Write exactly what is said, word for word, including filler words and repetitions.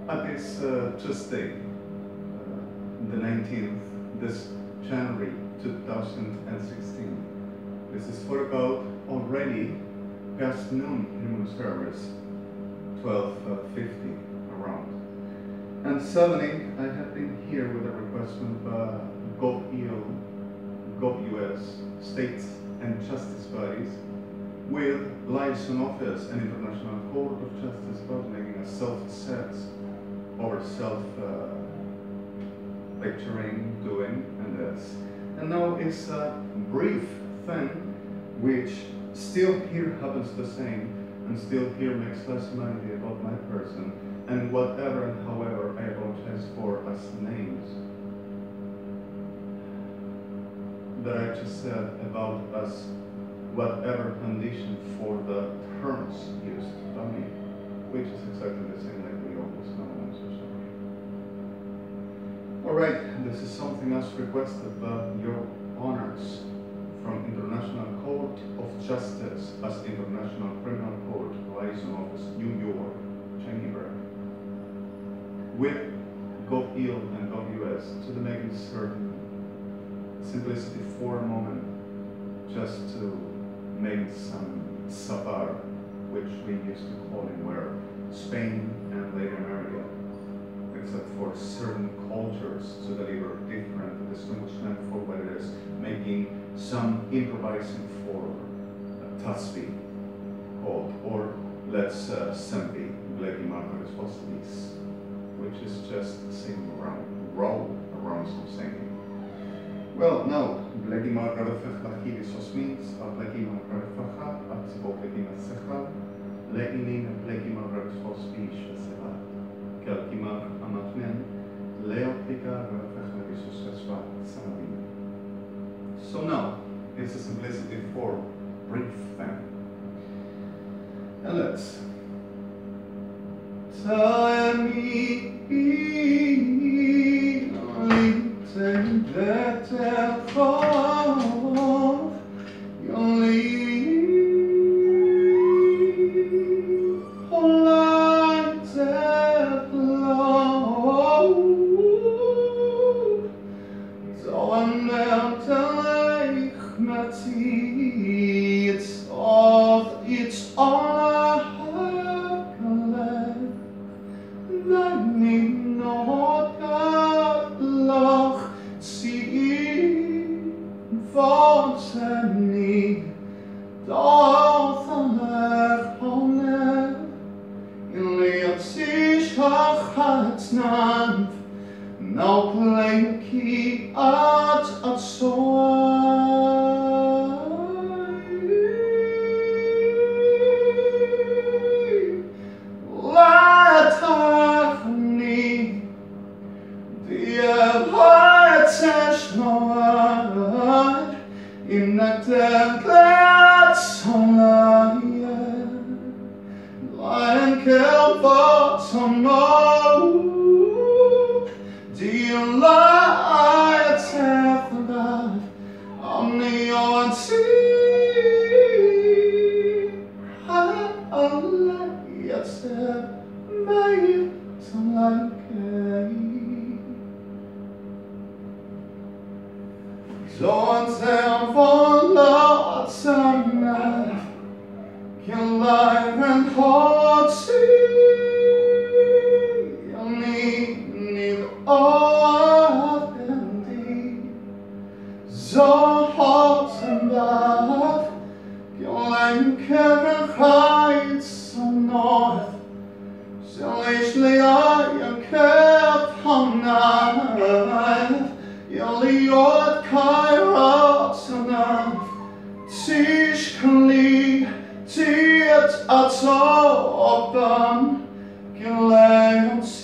at this uh, Tuesday, uh, the nineteenth, this January two thousand sixteen. This is for about already past noon in Buenos Aires, twelve fifty around. And suddenly I have been here with a request from uh, GovEL, GovUS, states and justice bodies, with liaison office and International Court of Justice about making a self-assess or self-lecturing, uh, doing, and this. And now it's a brief thing which still here happens the same, and still here makes less humanity about my person, and whatever and however I apologize for as names that I just said about us, whatever condition for the terms used by me, which is exactly the same like we always know, I'm so sorry. Alright, this is something as requested by your honors from International Court of Justice as International Criminal Court, Liaison Office, New York, Geneva, with GovEL and GovUS to the making certain simplicity for a moment, just to make some sabar, which we used to call it where Spain and Latin America, except for certain cultures to deliver different distinguishment for what it is, making some improvising for a tasbih called, or let's uh, simply Bleki Margaret Fosselis, which is just singing around, roll around some singing. Well, no, Bleki Margaret Fechtachiris Osmins, a Bleki Margaret Facha, a Tsibo Bleki Mesechal, Leinin and Bleki Margaret Fospish Sevat, Kelkimar Amatmen, Leotika Fechtachiris Osvat, Samavin. So now, it's a simplicity for brief thing. And let's tell me, take that telephone, you leave all lights at low. So I'm now telling Mati, it's all, it's all I have left. I need no love. Fortsättning, dagen enligt sich hartsnav, now plenki at at soy. Latagni, die Heizschnauer, in der Glatzenleihe, ein Körper zum Mond, die Leid zerfällt, am Neon zieh, alle jetzt mehr zum Leiche. So unser verlassene, kein Leib and heart see, you need, need all and deep. So hot and love, your line can hide so north. So easily I can't come now. Joliot Kairos enough, Tisch Kli, Tiet at so open, Gelegenheit.